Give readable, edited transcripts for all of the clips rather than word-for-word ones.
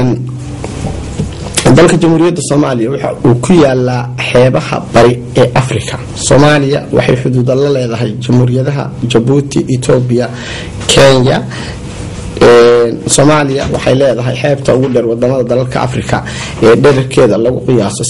dalka jamhuuriyadda soomaaliya waxa uu ku yaalaa xeebaha bari ee afrika. soomaaliya waxay xuduuda la leedahay jamhuuriyadaha jabuuti, etoobiya, kenya. soomaaliya waxay leedahay xeebta ugu dheer wadamada dalalka afrika ee dherarkeeda lagu qiyaaso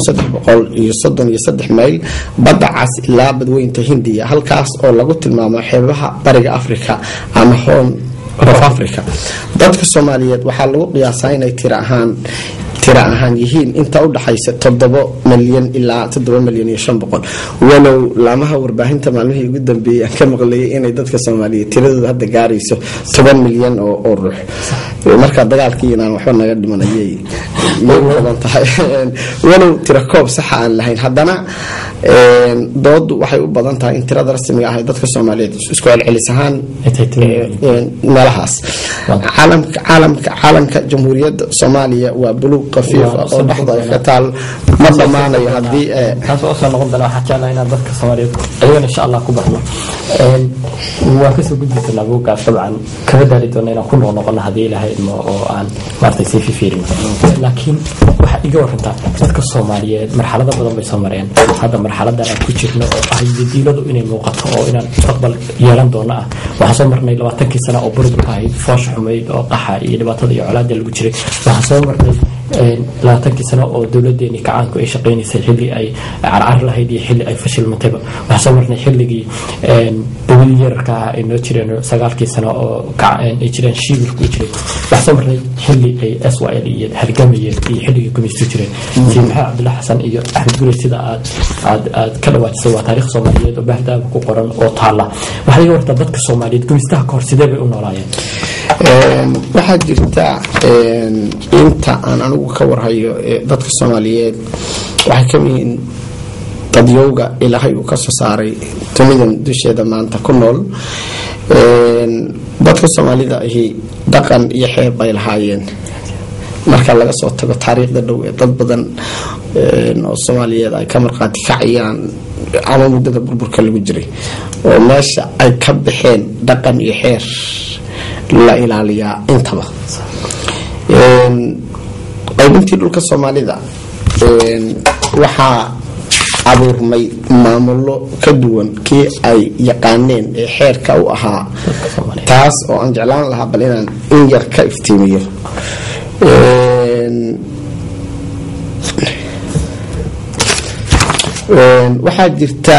3,333 mayl badda cas ilaa badweynta hindiya, halkaas oo lagu tilmaamo xeebaha bariga afrika ama Horn of Africa. dadka soomaaliyeed waxaa lagu qiyaasaa inay tiro ahaan yihiin inta u dhaxaysa 7 milyan ilaa 7,500,000. walow laamaha warbaahinta maalmihii ugu dambeeyay aan ka maqlayay inay dadka Soomaaliyeed tiradooda hadda gaarayso 10 milyan oo ruux. marka dagaalkii inaan waxba naga dhimanayay badan tahay walow tiro koob sax aan lahayn, haddana doodu waxay u badan tahay in tirada rasmiga ah ee dadka Soomaaliyeed isku celcelis ahaan meelahaas. caalamka jamhuuriyadda Soomaaliya waa buluug qafiif oo dhaxda ka taal ma dhamaanayo hadii taas oo soo noqon doona waxa jeclaan inaan dadka Soomaaliyeed ayagana insha Allah ku baxno waa ka soo gudbin labuuga tabcan kaba daari doona inaan ku noqono hadii Ilaahay oo aan martay si fiirin. laakiin waxa iga warantaa dadka Soomaaliyeed marxalada badan bay soo mareen. hadda marxalada aan ku jirno oo ay diiladu inay muuqato oo inaan mustaqbal yeelan doono ah. waxa soo marnay 20 sano oo burburka ahayd, foosh xumeyd oo qaxa iyo dhibaatada iyo colaadda lagu jiray. waxa soo marnay 20 sano oo dawladeena kacaanku ay shaqeynaysay xilli ay carcar lahayd iyo xilli ay fashilmatay. waxa soo marnay xilligii dawladda yarka ay noo jireen 9 sano oo ay jireen shiilku jiray. waxa soo marnay xilli ay SYL iyo halgamiyeen iyo xilligii gumaystu jireen. Maxamed Cabdullaahi Xasan iyo Axmed Gurey sida aad ka dhawaajisay waa taariikh Soomaaliyeed oo bahdaaba ku qoran oo taala. waxa laga wartaa dadka Soomaaliyeed gumaystaha ka hor sidee bay u noolaayeen. waxaa jirta inta aan anigu ka warhayo dadka Soomaaliyeed waxay ka yihiin dadyowga Ilaahay uu ka soo saaray tunidan dusheeda maanta ku nool. dadka Soomaalida ahi dhaqan iyo xeeb ay lahaayeen marka laga soo tago taariikhda dhow ee dad badan oo Soomaaliyeed ay ka marqaati kacayaan ama muddada burburka lagu jiray oo meesha ay ka baxeen dhaqan iyo xeer la ilaaliyaa intaba. qaybintii dhulka Soomaalida waxaa abuurmay maamulo ka duwan kii ay yaqaaneen ee xeerka u ahaa, taas oo aan jeclaan lahaa bal inaan in yar ka iftiimiyo. waxaa jirta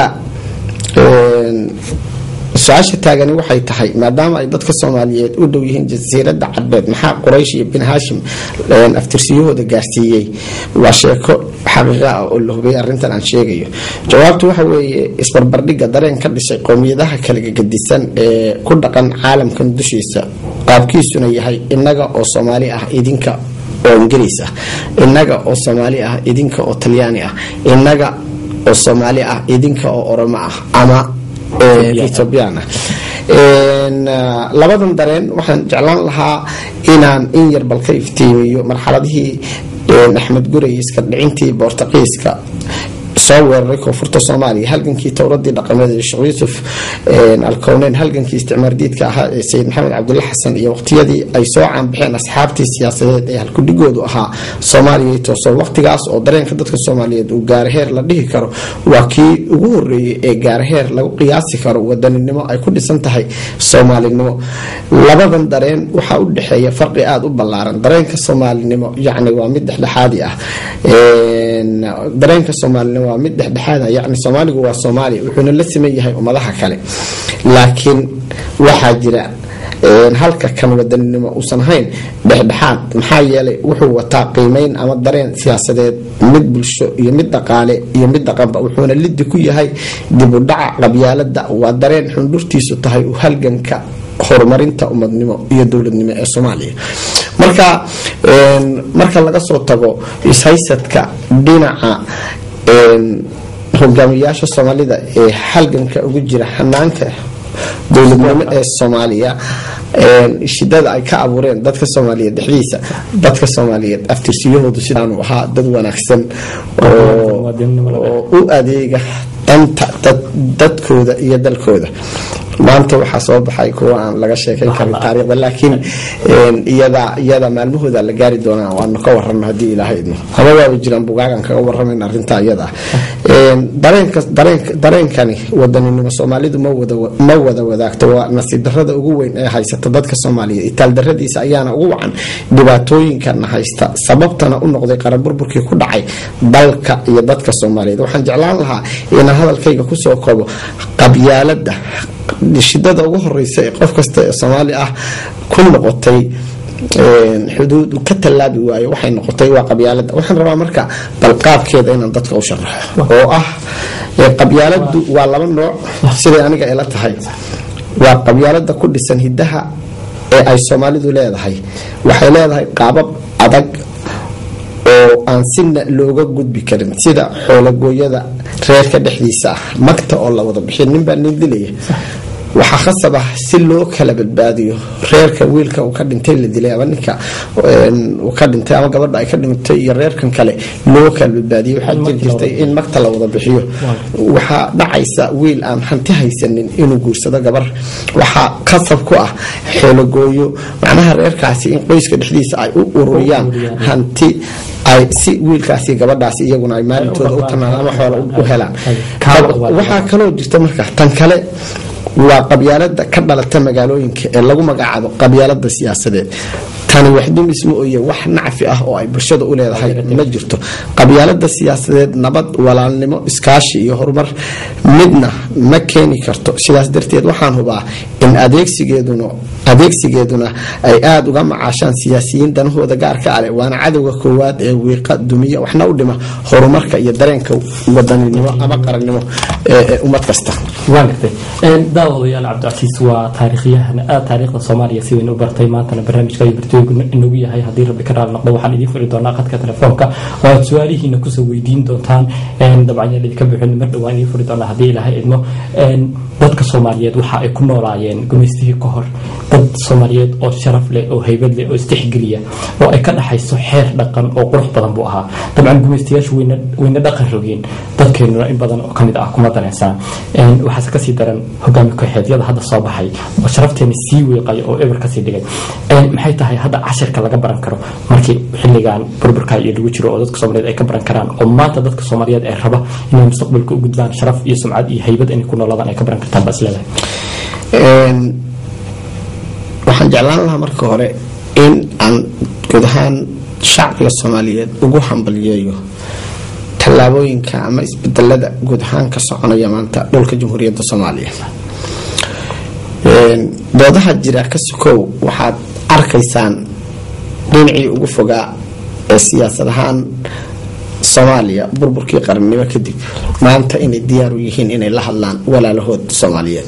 su-aasha taagani waxay tahay maadaama ay dadka Soomaaliyeed u dhow yihiin jasiiradda Carbeed, maxaa Quraysh iyo bin Haashim aftirsiyahooda gaarsiiyey? waa sheeko xaqiiqo ah oo la hubiyay arrintan aan sheegayo. jawaabtu waxa weeye isbarbardhigga dareen ka dhisay qowmiyadaha kala gedisan ee ku dhaqan caalamkan dushiisa, qaabkiisuna yahay inaga oo Soomaali ah idinka oo Ingiriis ah, inaga oo Soomaali ah idinka oo Talyaani ah, inaga oo Soomaali ah idinka oo Oromo ah ama Ethiopian. labadan dareen waxaan jeclaan lahaa inaan in yar bal ka iftiimiyo marxaladihii Axmed Gurey iska dhicintii Boortaqiiska soo weeraray koonfurta Soomaaliya, halgankii towradii dhaqameed ee Sheekh Yuusuf Alkowneyn, halgankii isticmaar diidka ahaa ee Sayid Maxamed Cabdullaahi Xasan iyo waqtiyadii ay soo caanbixeen asxaabtii siyaasadeed ee halkudhigoodu ahaa Soomaaliya toosoo. waqtigaas oo dareenka dadka Soomaaliyeed uu gaaraheer la dhihi karo waa kii ugu horeeyay ee gaaraheer lagu qiyaasi karo wadaninimo ay ku dhisan tahay Soomaalinimo. labadan dareen waxaa u dhaxeeya farqi aad u ballaaran. dareenka Soomaalinimo yacni waa mid dhexdhexaadi ah. dareenka Soomaalinimo waa mid dhexdhexaad yacni Soomaaligu waa Soomaali wuxuuna la siman yahay ummadaha kale, laakiin waxaa jira halka kan wadaninimo uusan ahayn dhexdhexaad. maxaa yeelay wuxuu wataa qiimeyn ama dareen siyaasadeed, mid bulsho iyo mid dhaqaale iyo mid dhaqanba, wuxuuna liddi ku yahay dib u dhaca qabyaaladda. waa dareen xundurtiisu tahay u halganka horumarinta ummadnimo iyo dowladnimo ee Soomaaliya. marka laga soo tago ishaysadka dhinaca hogaamiyaasha Soomaalida ee halganka ugu jira xanaanka dowladnimo ee Soomaaliya, shidada ay ka abuureen dadka Soomaaliyeed dhexdiisa, dadka Soomaaliyeed aftirsiyahoodu sidaanu ahaa dad wanaagsan oo u adeega danta dadkooda iyo dalkooda. maanta waxaa soo baxay kuwa aan laga sheekayn karin taariikhda laakiin iyada maalmahooda la gaari doonaa waanu ka warrano haddii ilaahay idmo haba waaba jiraan bugaagan kaga warramayn arrintaa iyada dareenkani wadaninimo soomaalidu ma wada wadaagto waa nasiib darrada ugu weyn ee haysata dadka soomaaliyeed itaaldarradiisa ayaana ugu wacan dhibaatooyinkana haysta sababtana u noqday qaran burburkii ku dhacay dalka iyo dadka soomaaliyeed waxaan jeclaan lahaa inaan hadalkayga kusoo koobo qabyaalada shidada ugu horeysa ee qof kasta ee soomaali ah ku noqotay xuduud ka tallaabi waayo waxay noqotay waa qabyaalada waxaan rabaa marka balqaabkeeda inaan dadka u sharaxo oo ah qabyaaladu waa laba nooc siday aniga ila tahay waa qabyaalada ku dhisan hidaha ee ay soomaalidu leedahay waxay leedahay qaabab adag oo aan sina looga gudbi karin sida xoolagooyada reerka dhexdiisa ah magta oo la wada bixiyo ninbaa nin dilaya waxaa khasab ah si loo kala badbaadiyo reerka wiilka uu ka dhintay la dilay ama ninka uu ka dhintay ama gabadha ay ka dhintay iyo reerkan kale loo kala badbaadiyo waxaa jirtay in magta la wada bixiyo waxaa dhacaysa wiil aan hanti haysanin inuu guursado gabar waxaa khasab ku ah xoolagooyo macnaha reerkaasi in qoyska dhexdiisa ay u ururiyaan hanti ay si wiilkaasi gabadhaasi iyaguna ay maalintooda u tanaan ama xoola u helaan waxaa kaloo jirta marka tan kale waa qabyaalada ka dhalata magaalooyinka ee lagu magacaabo qabyaalada siyaasadeed tani wax dumis ma ooye wax nacfi ah oo ay bulshada u leedahay ma jirto qabyaalada siyaasadeed nabad walaalnimo iskaashi iyo horumar midna ma keeni karto sidaas darteed waxaan hubaa in adeegsigeeduna ay aada uga macaashaan siyaasiyiin danahooda gaarka ale waana cadowga koowaad ee wiiqa dumiya waxna u dhima horumarka iyo dareenka wadaninimo ama qarannimo ee ummad kasta daawadayaal cabdicasiis waa taariikhyahan aad taariikhda soomaaliya si weyn u bartay maantana barnaamijka bartooygu inagu yahay haddii rabbi ka raali noqdo waxaan idiin furi doonaa khadka telefoonka oo aad su-aalihiina kusoo weydiin doontaan dabcan yaan idinka bixin mar dhowaan idiin furi doonaa haddii ilaahay idmo dadka soomaaliyeed waxa ay ku noolaayeen gumaystihii ka hor dad soomaaliyeed oo sharaf leh oo haybad leh oo istixgeliya oo ay ka dhaxayso xeer dhaqan oo qurux badan buu ahaa dabcan gumaystayaashu wayna dhaqan rogeen dadkeenuna in badan oo kamid ah kuma dareensaan waxaase kasii daran hogaami kooxeedyada hadda soo baxay oo sharafteena sii weeqay oo eber kasii dhigay maxay tahay hadda cashirka laga baran karo markii xilligan burburka iyo lagu jiro oo dadka soomaaliyeed ay ka baran karaan oo maanta dadka soomaaliyeed ay raba inay mustaqbalka u gudbaan sharaf iyo sumcad iyo haybad inay ku noolaadaan ay ka baran kartaan bas leedahay waxaan jeclaan lahaa marka hore in aan guud ahaan shacbiga soomaaliyeed ugu hambalyeeyo tallaabooyinka ama isbedelada guud ahaan ka soconaya maanta dhulka jamhuuriyadda soomaaliya doodaha jira ka sokow waxaad arkaysaan dhinacii ugu fogaa ee siyaasad ahaan soomaaliya burburkii qarannimo kadib maanta inay diyaar u yihiin inay la hadlaan walaalahood soomaaliyeed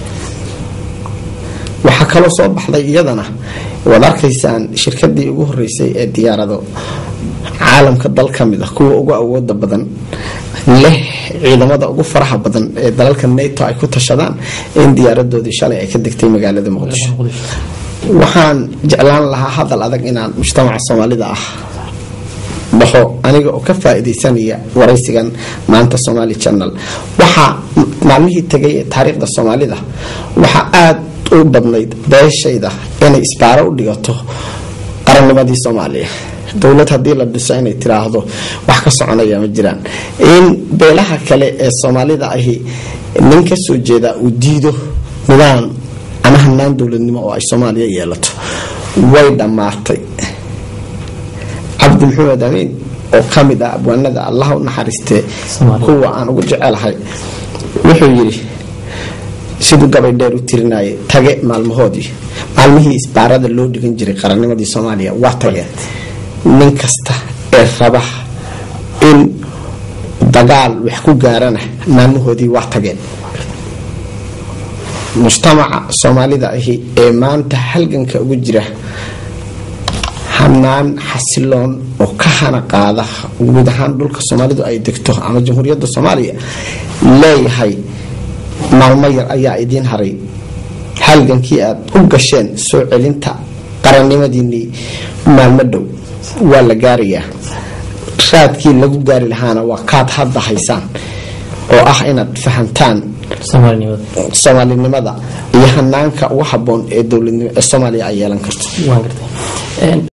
waxaa kaloo soo baxday iyadana waad arkaysaan shirkadii ugu horeysay ee diyaarado caalamka dal ka mid ah kuwa ugu awooda badan leh ciidamada ugu faraha badan ee dalalka nato ay ku tashadaan in diyaaradoodii shalay ay ka degtay magaalada muqdisho waxaan jeclaan lahaa hadal adag inaan mujtamaca soomaalida ah dhaho aniga oo ka faa'iidaysanaya waraysigan maanta Somali Channel waxaa maalmihii tagay ee taariikhda Soomaalida waxaa aad u badnayd beeshayda inay isbaaro u dhigato qarannimadii Soomaaliya dawlad hadii la dhiso inay tiraahdo wax ka soconaya ma jiraan in beelaha kale ee Soomaalida ahi ninka soo jeeda uu diido nidaam ama hanaan dawladnimo oo ay Soomaaliya yeelato way dhamaatay عبد محمد أمين oo kamid ah abwaanada Allah u naxariistay kuwa aan ugu jecelahay wuxuu yiri sidoo gabay dheer u tirinay tage maalmahoodii maalmihii isbaarada loo dhigan jiray qarannimadii Soomaaliya waa tageen nin kasta ee raba in dagaal wax ku gaarana maalmahoodii waa tageen mujtamaca Soomaalida ahi ee maanta halganka ugu jira hanaan xasiloon oo ka hana qaada guud ahaan dhulka Soomaalidu ay degto ama jamhuuriyadda Soomaaliya leeyahay maalmo yar ayaa idin haray halgankii aad u gasheen soo celinta qarannimadiinii maalmo dhow waa la gaarayaa raadkii lagu gaari lahaana waa kaad hadda haysaan oo ah inaad fahantaan soomaalinimada iyo hanaanka ugu haboon ee dowladnimada Soomaaliya ay yeelan karto. waan gartay